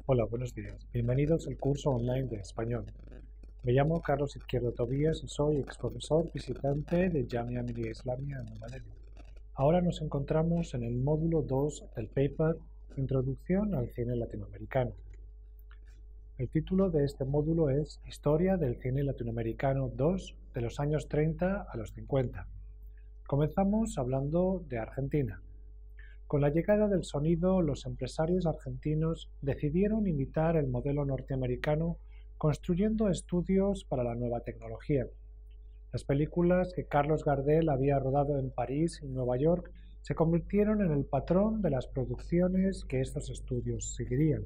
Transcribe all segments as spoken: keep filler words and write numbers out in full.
Hola, buenos días. Bienvenidos al curso online de español. Me llamo Carlos Izquierdo Tobías y soy exprofesor visitante de Jamia Millia Islamia en Nueva Delhi. Ahora nos encontramos en el módulo dos del paper Introducción al cine latinoamericano. El título de este módulo es Historia del cine latinoamericano dos de los años treinta a los cincuenta. Comenzamos hablando de Argentina. Con la llegada del sonido, los empresarios argentinos decidieron imitar el modelo norteamericano construyendo estudios para la nueva tecnología. Las películas que Carlos Gardel había rodado en París y Nueva York se convirtieron en el patrón de las producciones que estos estudios seguirían.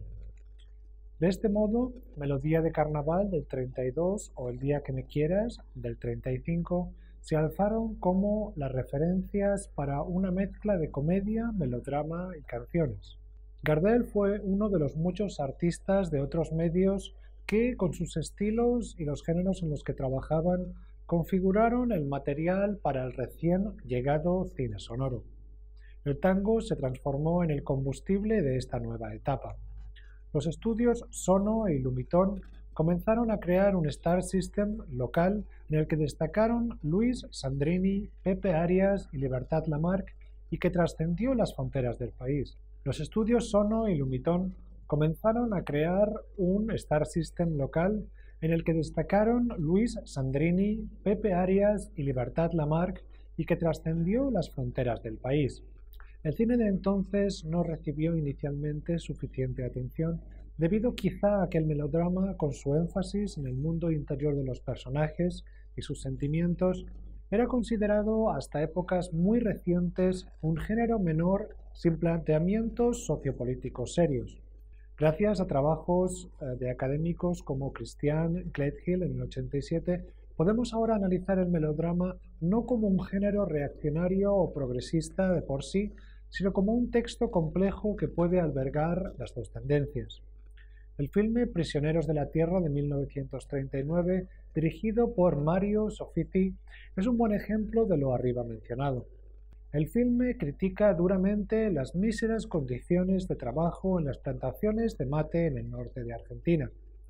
De este modo, Melodía de Carnaval del treinta y dos o El día que me quieras del treinta y cinco se alzaron como las referencias para una mezcla de comedia, melodrama y canciones. Gardel fue uno de los muchos artistas de otros medios que, con sus estilos y los géneros en los que trabajaban, configuraron el material para el recién llegado cine sonoro. El tango se transformó en el combustible de esta nueva etapa. Los estudios Sono y Lumitón comenzaron a crear un Star System local en el que destacaron Luis Sandrini, Pepe Arias y Libertad Lamarque y que trascendió las fronteras del país. Los estudios Sono y Lumitón comenzaron a crear un Star System local en el que destacaron Luis Sandrini, Pepe Arias y Libertad Lamarque y que trascendió las fronteras del país. El cine de entonces no recibió inicialmente suficiente atención debido quizá a que el melodrama, con su énfasis en el mundo interior de los personajes y sus sentimientos, era considerado hasta épocas muy recientes un género menor sin planteamientos sociopolíticos serios. Gracias a trabajos de académicos como Christian Gledhill en el ochenta y siete, podemos ahora analizar el melodrama no como un género reaccionario o progresista de por sí, sino como un texto complejo que puede albergar las dos tendencias. El filme Prisioneros de la Tierra de mil novecientos treinta y nueve, dirigido por Mario Soffici, es un buen ejemplo de lo arriba mencionado. El filme critica duramente las míseras condiciones de trabajo en las plantaciones de mate en el norte de Argentina.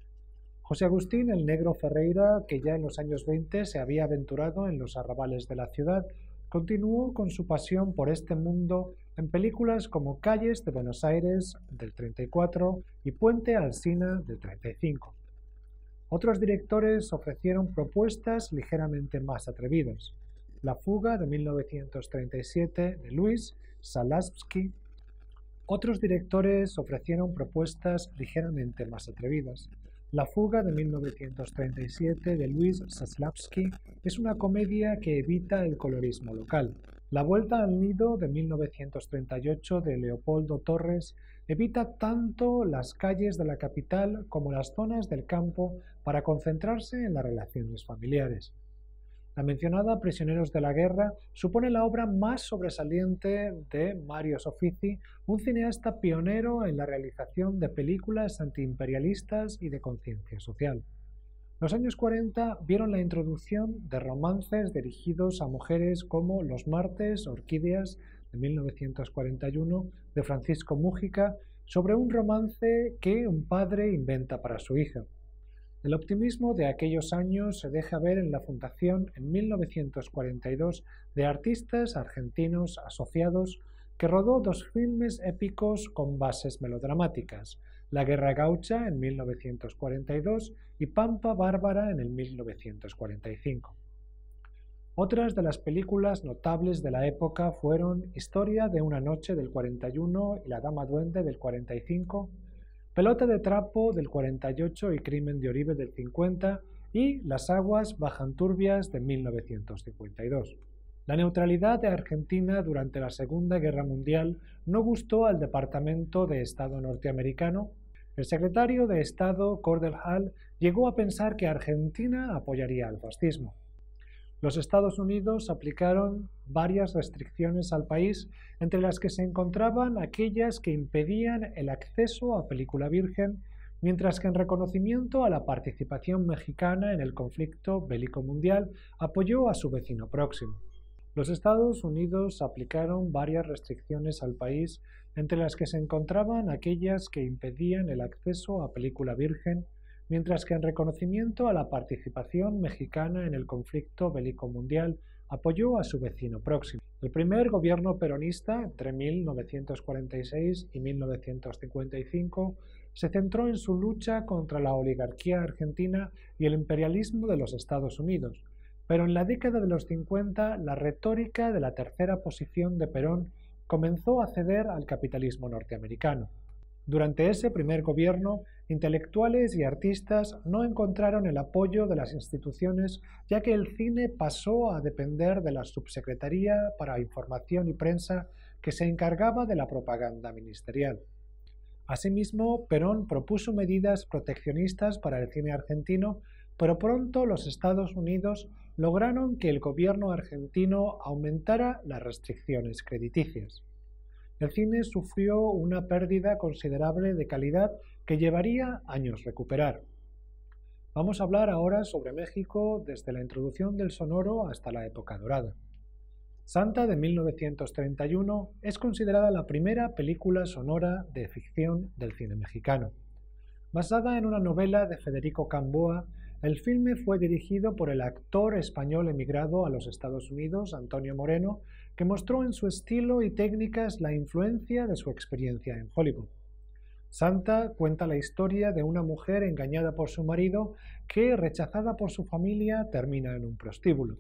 José Agustín el Negro Ferreira, que ya en los años veinte se había aventurado en los arrabales de la ciudad, continuó con su pasión por este mundo en películas como Calles de Buenos Aires del treinta y cuatro y Puente Alsina del treinta y cinco. Otros directores ofrecieron propuestas ligeramente más atrevidas. La fuga de mil novecientos treinta y siete de Luis Salavsky. Otros directores ofrecieron propuestas ligeramente más atrevidas. La fuga de mil novecientos treinta y siete de Luis Saslavsky es una comedia que evita el colorismo local. La vuelta al nido de mil novecientos treinta y ocho de Leopoldo Torres evita tanto las calles de la capital como las zonas del campo para concentrarse en las relaciones familiares. La mencionada Prisioneros de la Guerra supone la obra más sobresaliente de Mario Soffici, un cineasta pionero en la realización de películas antiimperialistas y de conciencia social. Los años cuarenta vieron la introducción de romances dirigidos a mujeres como Los martes, Orquídeas, de mil novecientos cuarenta y uno, de Francisco Múgica, sobre un romance que un padre inventa para su hija. El optimismo de aquellos años se deja ver en la fundación en mil novecientos cuarenta y dos de artistas argentinos asociados que rodó dos filmes épicos con bases melodramáticas, La Guerra Gaucha en mil novecientos cuarenta y dos y Pampa Bárbara en el mil novecientos cuarenta y cinco. Otras de las películas notables de la época fueron Historia de una noche del cuarenta y uno y La Dama Duende del cuarenta y cinco, Pelota de trapo del cuarenta y ocho y Crimen de Oribe del cincuenta y Las aguas bajan turbias de mil novecientos cincuenta y dos. La neutralidad de Argentina durante la Segunda Guerra Mundial no gustó al Departamento de Estado norteamericano. El secretario de Estado, Cordell Hull, llegó a pensar que Argentina apoyaría al fascismo. Los Estados Unidos aplicaron varias restricciones al país, entre las que se encontraban aquellas que impedían el acceso a película virgen, mientras que en reconocimiento a la participación mexicana en el conflicto bélico mundial apoyó a su vecino próximo. Los Estados Unidos aplicaron varias restricciones al país, entre las que se encontraban aquellas que impedían el acceso a película virgen, mientras que en reconocimiento a la participación mexicana en el conflicto bélico mundial apoyó a su vecino próximo. El primer gobierno peronista, entre mil novecientos cuarenta y seis y mil novecientos cincuenta y cinco, se centró en su lucha contra la oligarquía argentina y el imperialismo de los Estados Unidos, pero en la década de los cincuenta la retórica de la tercera posición de Perón comenzó a ceder al capitalismo norteamericano. Durante ese primer gobierno, intelectuales y artistas no encontraron el apoyo de las instituciones, ya que el cine pasó a depender de la Subsecretaría para Información y Prensa, que se encargaba de la propaganda ministerial. Asimismo, Perón propuso medidas proteccionistas para el cine argentino, pero pronto los Estados Unidos lograron que el gobierno argentino aumentara las restricciones crediticias. El cine sufrió una pérdida considerable de calidad que llevaría años recuperar. Vamos a hablar ahora sobre México desde la introducción del sonoro hasta la época dorada. Santa, de mil novecientos treinta y uno, es considerada la primera película sonora de ficción del cine mexicano. Basada en una novela de Federico Camboa, el filme fue dirigido por el actor español emigrado a los Estados Unidos, Antonio Moreno, que mostró en su estilo y técnicas la influencia de su experiencia en Hollywood. Santa cuenta la historia de una mujer engañada por su marido que, rechazada por su familia, termina en un prostíbulo.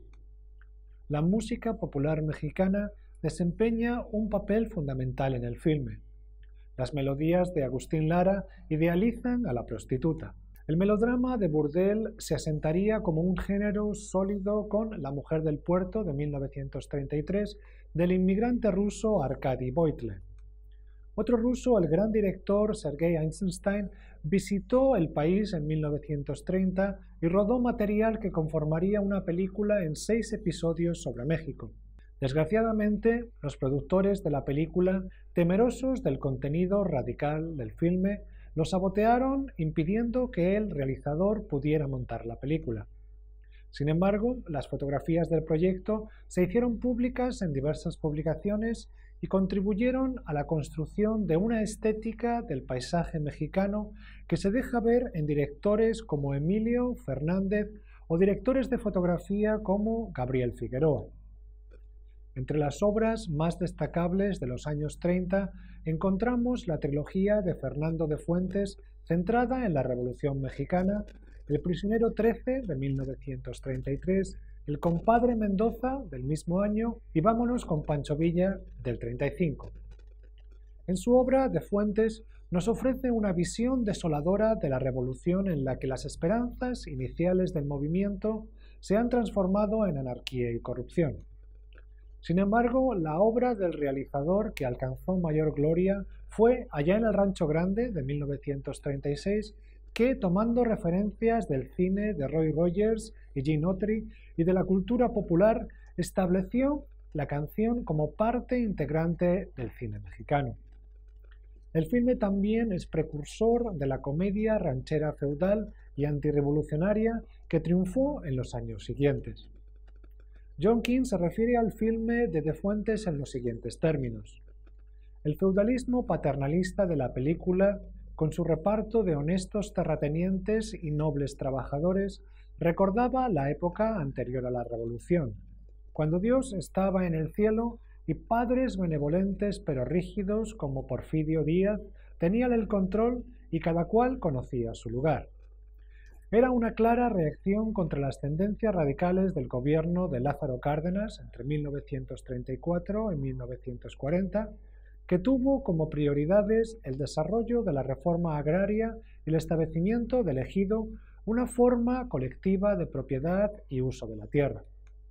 La música popular mexicana desempeña un papel fundamental en el filme. Las melodías de Agustín Lara idealizan a la prostituta. El melodrama de burdel se asentaría como un género sólido con La mujer del puerto, de mil novecientos treinta y tres, del inmigrante ruso Arkady Voitle. Otro ruso, el gran director Sergei Eisenstein, visitó el país en mil novecientos treinta y rodó material que conformaría una película en seis episodios sobre México. Desgraciadamente, los productores de la película, temerosos del contenido radical del filme, lo sabotearon impidiendo que el realizador pudiera montar la película. Sin embargo, las fotografías del proyecto se hicieron públicas en diversas publicaciones y contribuyeron a la construcción de una estética del paisaje mexicano que se deja ver en directores como Emilio Fernández o directores de fotografía como Gabriel Figueroa. Entre las obras más destacables de los años treinta encontramos la trilogía de Fernando de Fuentes centrada en la Revolución Mexicana, El prisionero trece de mil novecientos treinta y tres, El compadre Mendoza del mismo año y Vámonos con Pancho Villa del treinta y cinco. En su obra, De Fuentes nos ofrece una visión desoladora de la revolución en la que las esperanzas iniciales del movimiento se han transformado en anarquía y corrupción. Sin embargo, la obra del realizador que alcanzó mayor gloria fue Allá en el Rancho Grande, de mil novecientos treinta y seis, que, tomando referencias del cine de Roy Rogers y Gene Autry y de la cultura popular, estableció la canción como parte integrante del cine mexicano. El filme también es precursor de la comedia ranchera feudal y antirrevolucionaria que triunfó en los años siguientes. John King se refiere al filme de De Fuentes en los siguientes términos. El feudalismo paternalista de la película, con su reparto de honestos terratenientes y nobles trabajadores, recordaba la época anterior a la Revolución, cuando Dios estaba en el cielo y padres benevolentes pero rígidos como Porfirio Díaz tenían el control y cada cual conocía su lugar. Era una clara reacción contra las tendencias radicales del gobierno de Lázaro Cárdenas entre mil novecientos treinta y cuatro y mil novecientos cuarenta, que tuvo como prioridades el desarrollo de la reforma agraria y el establecimiento del ejido, una forma colectiva de propiedad y uso de la tierra.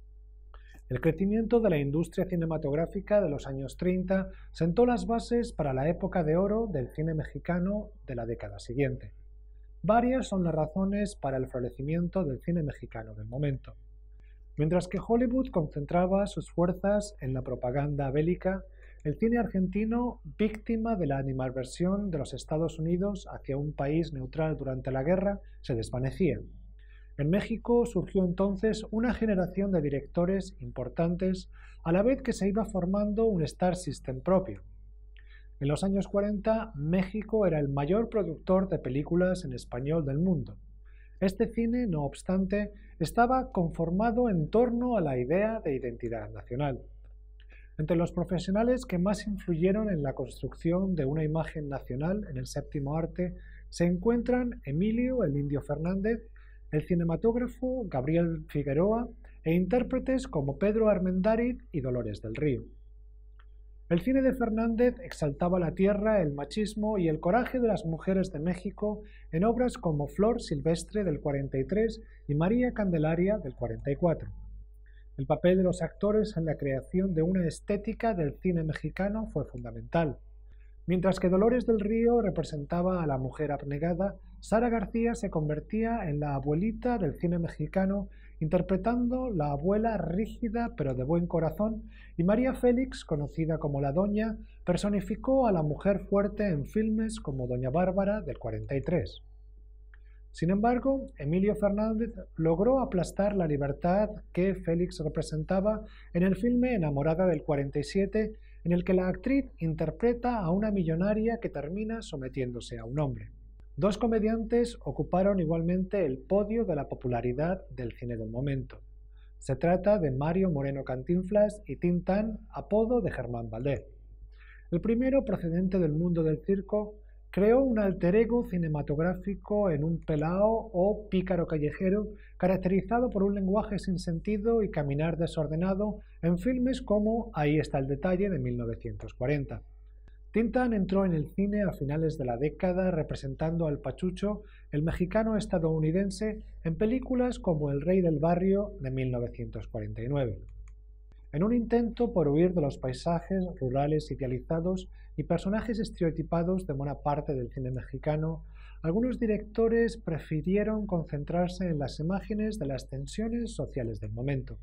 El crecimiento de la industria cinematográfica de los años treinta sentó las bases para la época de oro del cine mexicano de la década siguiente. Varias son las razones para el florecimiento del cine mexicano del momento. Mientras que Hollywood concentraba sus fuerzas en la propaganda bélica, el cine argentino, víctima de la animadversión de los Estados Unidos hacia un país neutral durante la guerra, se desvanecía. En México surgió entonces una generación de directores importantes a la vez que se iba formando un Star System propio. En los años cuarenta, México era el mayor productor de películas en español del mundo. Este cine, no obstante, estaba conformado en torno a la idea de identidad nacional. Entre los profesionales que más influyeron en la construcción de una imagen nacional en el séptimo arte se encuentran Emilio el Indio Fernández, el cinematógrafo Gabriel Figueroa e intérpretes como Pedro Armendáriz y Dolores del Río. El cine de Fernández exaltaba la tierra, el machismo y el coraje de las mujeres de México en obras como Flor Silvestre del cuarenta y tres y María Candelaria del cuarenta y cuatro. El papel de los actores en la creación de una estética del cine mexicano fue fundamental. Mientras que Dolores del Río representaba a la mujer abnegada, Sara García se convertía en la abuelita del cine mexicano, interpretando la abuela rígida pero de buen corazón, y María Félix, conocida como la Doña, personificó a la mujer fuerte en filmes como Doña Bárbara del cuarenta y tres. Sin embargo, Emilio Fernández logró aplastar la libertad que Félix representaba en el filme Enamorada del cuarenta y siete, en el que la actriz interpreta a una millonaria que termina sometiéndose a un hombre. Dos comediantes ocuparon igualmente el podio de la popularidad del cine del momento. Se trata de Mario Moreno Cantinflas y Tin Tan, apodo de Germán Valdés. El primero, procedente del mundo del circo, creó un alter ego cinematográfico en un pelao o pícaro callejero, caracterizado por un lenguaje sin sentido y caminar desordenado en filmes como Ahí está el detalle de mil novecientos cuarenta. Tin Tan entró en el cine a finales de la década representando al Pachucho, el mexicano estadounidense, en películas como El Rey del Barrio de mil novecientos cuarenta y nueve. En un intento por huir de los paisajes rurales idealizados y personajes estereotipados de buena parte del cine mexicano, algunos directores prefirieron concentrarse en las imágenes de las tensiones sociales del momento.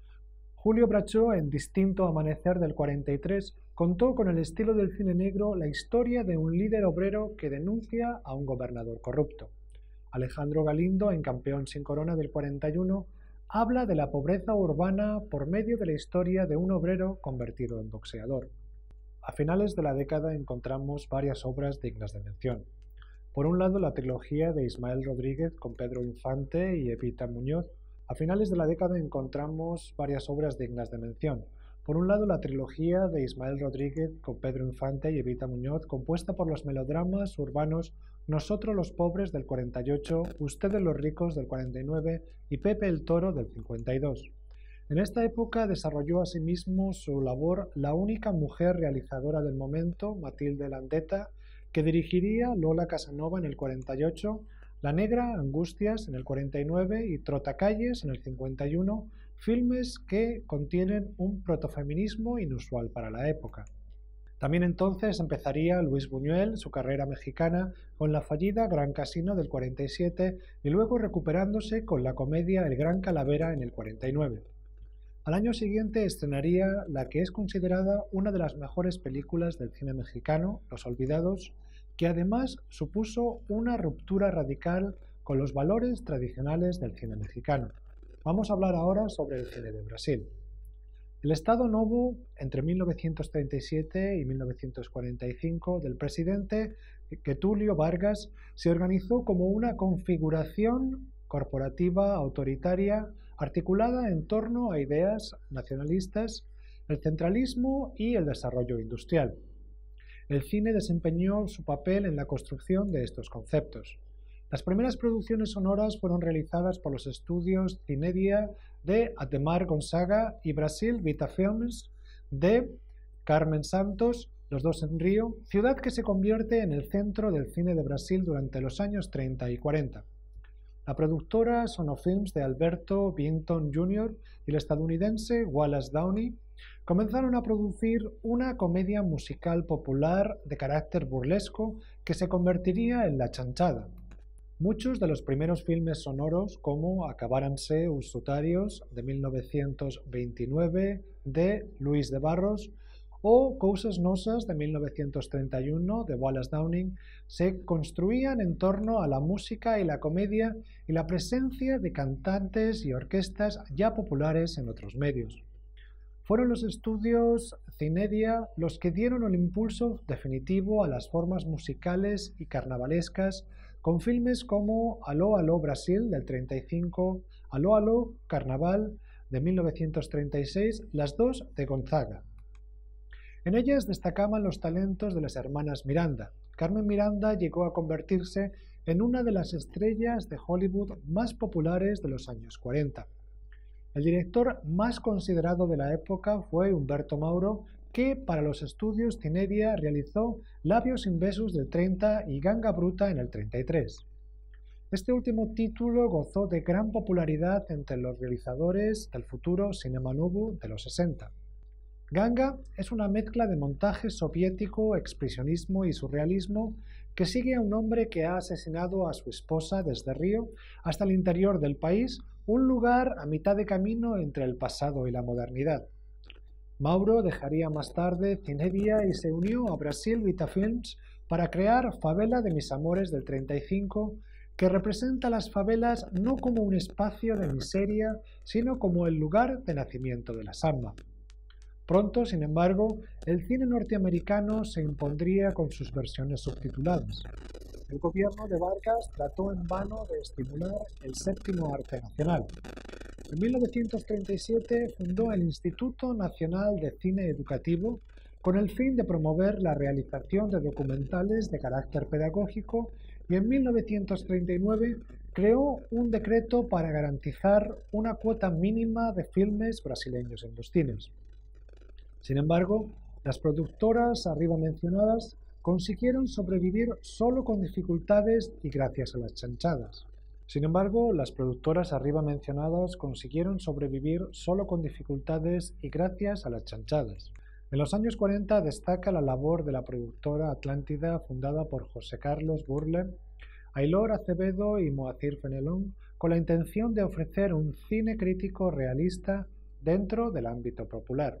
Julio Bracho, en Distinto Amanecer del cuarenta y tres, contó con el estilo del cine negro la historia de un líder obrero que denuncia a un gobernador corrupto. Alejandro Galindo, en Campeón sin corona del cuarenta y uno, habla de la pobreza urbana por medio de la historia de un obrero convertido en boxeador. A finales de la década encontramos varias obras dignas de mención. Por un lado, la trilogía de Ismael Rodríguez con Pedro Infante y Evita Muñoz. A finales de la década encontramos varias obras dignas de mención. Por un lado, la trilogía de Ismael Rodríguez con Pedro Infante y Evita Muñoz, compuesta por los melodramas urbanos Nosotros los pobres del cuarenta y ocho, Ustedes los ricos del cuarenta y nueve y Pepe el Toro del cincuenta y dos. En esta época desarrolló asimismo su labor la única mujer realizadora del momento, Matilde Landeta, que dirigiría Lola Casanova en el cuarenta y ocho, La Negra, Angustias en el cuarenta y nueve y Trotacalles en el cincuenta y uno, filmes que contienen un protofeminismo inusual para la época. También entonces empezaría Luis Buñuel su carrera mexicana con la fallida Gran Casino del cuarenta y siete y luego recuperándose con la comedia El Gran Calavera en el cuarenta y nueve. Al año siguiente estrenaría la que es considerada una de las mejores películas del cine mexicano, Los Olvidados, que además supuso una ruptura radical con los valores tradicionales del cine mexicano. Vamos a hablar ahora sobre el cine de Brasil. El Estado Novo, entre mil novecientos treinta y siete y mil novecientos cuarenta y cinco, del presidente Getúlio Vargas, se organizó como una configuración corporativa autoritaria articulada en torno a ideas nacionalistas, el centralismo y el desarrollo industrial. El cine desempeñó su papel en la construcción de estos conceptos. Las primeras producciones sonoras fueron realizadas por los estudios Cinedia de Ademar Gonzaga y Brasil Vita Films de Carmen Santos, los dos en Río, ciudad que se convierte en el centro del cine de Brasil durante los años treinta y cuarenta. La productora Sonofilms de Alberto Vinton junior y el estadounidense Wallace Downey comenzaron a producir una comedia musical popular de carácter burlesco que se convertiría en La Chanchada. Muchos de los primeros filmes sonoros, como Acabáranse os Sutarios de mil novecientos veintinueve de Luis de Barros o Cousas Nossas de mil novecientos treinta y uno de Wallace Downing se construían en torno a la música y la comedia y la presencia de cantantes y orquestas ya populares en otros medios. Fueron los estudios Cinedia los que dieron el impulso definitivo a las formas musicales y carnavalescas con filmes como Aló Aló Brasil del treinta y cinco, Aló Aló Carnaval de mil novecientos treinta y seis, las dos de Gonzaga. En ellas destacaban los talentos de las hermanas Miranda. Carmen Miranda llegó a convertirse en una de las estrellas de Hollywood más populares de los años cuarenta. El director más considerado de la época fue Humberto Mauro, que para los estudios Cinedia realizó Labios Inbesus del treinta y Ganga Bruta en el treinta y tres. Este último título gozó de gran popularidad entre los realizadores del futuro Cinema Novo de los sesenta. Ganga es una mezcla de montaje soviético, expresionismo y surrealismo que sigue a un hombre que ha asesinado a su esposa desde Río hasta el interior del país, un lugar a mitad de camino entre el pasado y la modernidad. Mauro dejaría más tarde Cinedia y se unió a Brasil Vita Films para crear Favela de mis amores del treinta y cinco, que representa las favelas no como un espacio de miseria, sino como el lugar de nacimiento de la samba. Pronto, sin embargo, el cine norteamericano se impondría con sus versiones subtituladas. El gobierno de Vargas trató en vano de estimular el séptimo arte nacional. En mil novecientos treinta y siete fundó el Instituto Nacional de Cine Educativo con el fin de promover la realización de documentales de carácter pedagógico y en mil novecientos treinta y nueve creó un decreto para garantizar una cuota mínima de filmes brasileños en los cines. Sin embargo, las productoras arriba mencionadas consiguieron sobrevivir solo con dificultades y gracias a las chanchadas. Sin embargo, las productoras arriba mencionadas consiguieron sobrevivir solo con dificultades y gracias a las chanchadas. En los años cuarenta destaca la labor de la productora Atlántida fundada por José Carlos Burle, Aylor Acevedo y Moacir Fenelón con la intención de ofrecer un cine crítico realista dentro del ámbito popular.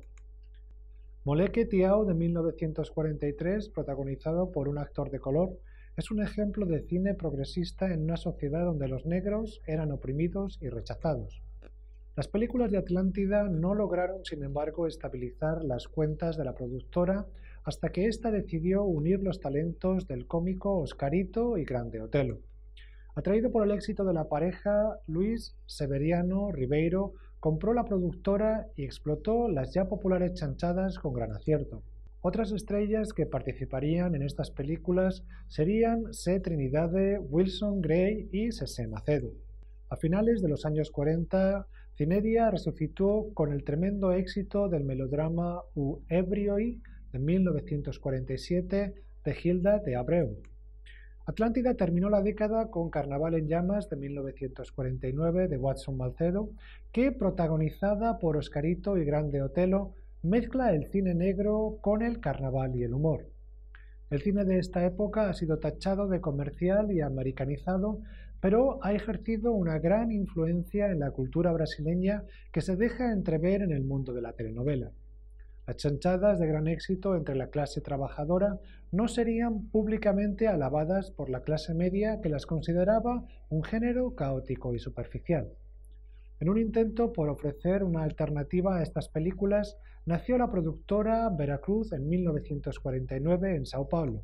Moleque Tiao de mil novecientos cuarenta y tres, protagonizado por un actor de color, es un ejemplo de cine progresista en una sociedad donde los negros eran oprimidos y rechazados. Las películas de Atlántida no lograron, sin embargo, estabilizar las cuentas de la productora hasta que ésta decidió unir los talentos del cómico Oscarito y Grande Otelo. Atraído por el éxito de la pareja, Luis Severiano Ribeiro compró la productora y explotó las ya populares chanchadas con gran acierto. Otras estrellas que participarían en estas películas serían C. Trinidade, Wilson Gray y Sese Macedo. A finales de los años cuarenta, Cinedia resucitó con el tremendo éxito del melodrama U Ebrioi de mil novecientos cuarenta y siete de Hilda de Abreu. Atlántida terminó la década con Carnaval en llamas de mil novecientos cuarenta y nueve de Watson Malcedo, que, protagonizada por Oscarito y Grande Otelo, mezcla el cine negro con el carnaval y el humor. El cine de esta época ha sido tachado de comercial y americanizado, pero ha ejercido una gran influencia en la cultura brasileña que se deja entrever en el mundo de la telenovela. Las chanchadas de gran éxito entre la clase trabajadora no serían públicamente alabadas por la clase media que las consideraba un género caótico y superficial. En un intento por ofrecer una alternativa a estas películas, nació la productora Veracruz en mil novecientos cuarenta y nueve en Sao Paulo.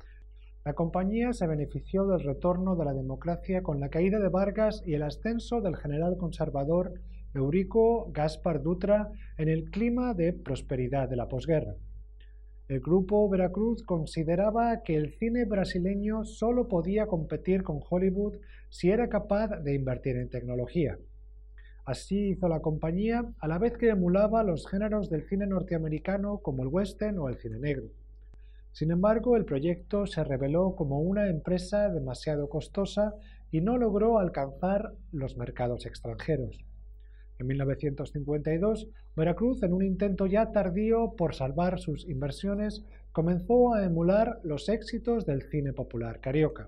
La compañía se benefició del retorno de la democracia con la caída de Vargas y el ascenso del general conservador Eurico Gaspar Dutra en el clima de prosperidad de la posguerra. El grupo Veracruz consideraba que el cine brasileño solo podía competir con Hollywood si era capaz de invertir en tecnología. Así hizo la compañía, a la vez que emulaba los géneros del cine norteamericano como el western o el cine negro. Sin embargo, el proyecto se reveló como una empresa demasiado costosa y no logró alcanzar los mercados extranjeros. En mil novecientos cincuenta y dos, Veracruz, en un intento ya tardío por salvar sus inversiones, comenzó a emular los éxitos del cine popular carioca.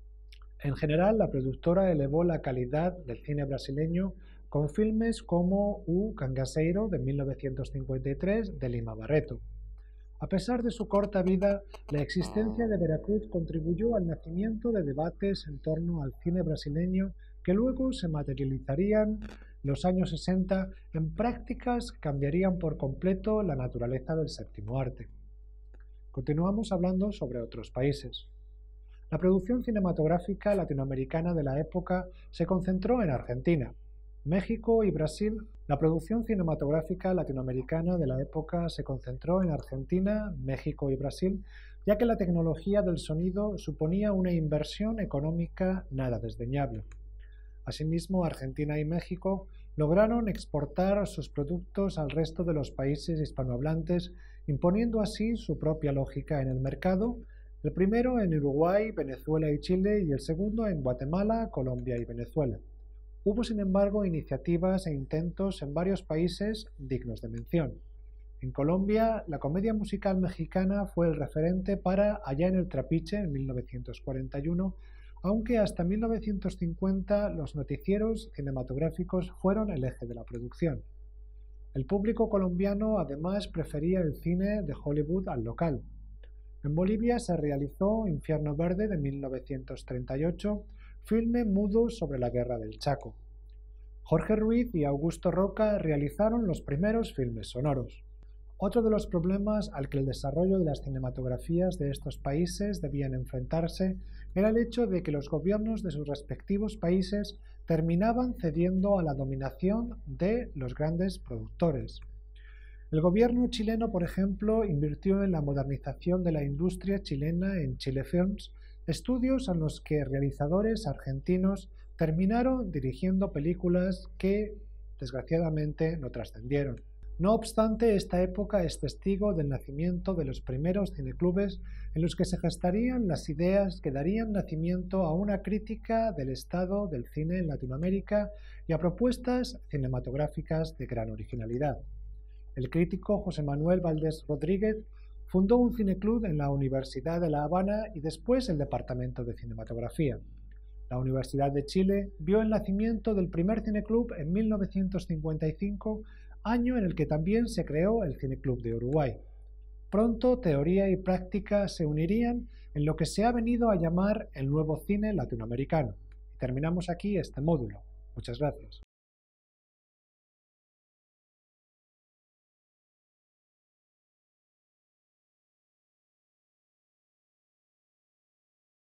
En general, la productora elevó la calidad del cine brasileño con filmes como O Cangaceiro de mil novecientos cincuenta y tres de Lima Barreto. A pesar de su corta vida, la existencia de Veracruz contribuyó al nacimiento de debates en torno al cine brasileño que luego se materializarían en los años sesenta en prácticas que cambiarían por completo la naturaleza del séptimo arte. Continuamos hablando sobre otros países. La producción cinematográfica latinoamericana de la época se concentró en Argentina, México y Brasil. La producción cinematográfica latinoamericana de la época se concentró en Argentina, México y Brasil, ya que la tecnología del sonido suponía una inversión económica nada desdeñable. Asimismo, Argentina y México lograron exportar sus productos al resto de los países hispanohablantes, imponiendo así su propia lógica en el mercado, el primero en Uruguay, Venezuela y Chile y el segundo en Guatemala, Colombia y Venezuela. Hubo, sin embargo, iniciativas e intentos en varios países dignos de mención. En Colombia, la comedia musical mexicana fue el referente para Allá en el Trapiche en mil novecientos cuarenta y uno, aunque hasta mil novecientos cincuenta los noticieros cinematográficos fueron el eje de la producción. El público colombiano además prefería el cine de Hollywood al local. En Bolivia se realizó Infierno Verde de mil novecientos treinta y ocho, filme mudo sobre la guerra del Chaco. Jorge Ruiz y Augusto Roca realizaron los primeros filmes sonoros. Otro de los problemas al que el desarrollo de las cinematografías de estos países debían enfrentarse era el hecho de que los gobiernos de sus respectivos países terminaban cediendo a la dominación de los grandes productores. El gobierno chileno, por ejemplo, invirtió en la modernización de la industria chilena en Chile Films, estudios en los que realizadores argentinos terminaron dirigiendo películas que, desgraciadamente, no trascendieron. No obstante, esta época es testigo del nacimiento de los primeros cineclubes en los que se gestarían las ideas que darían nacimiento a una crítica del estado del cine en Latinoamérica y a propuestas cinematográficas de gran originalidad. El crítico José Manuel Valdés Rodríguez fundó un cineclub en la Universidad de La Habana y después el Departamento de Cinematografía. La Universidad de Chile vio el nacimiento del primer cineclub en mil novecientos cincuenta y cinco, año en el que también se creó el Cineclub de Uruguay. Pronto teoría y práctica se unirían en lo que se ha venido a llamar el nuevo cine latinoamericano. Y terminamos aquí este módulo. Muchas gracias.